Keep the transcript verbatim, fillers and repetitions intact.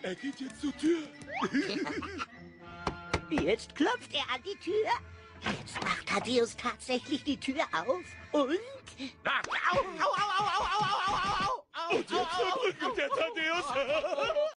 Er geht jetzt zur Tür. Jetzt klopft er an die Tür. Jetzt macht Thaddeus tatsächlich die Tür auf. Und... Au, au, au, au, au, au, au, au, au, au, Und jetzt verprügelt der Thaddeus.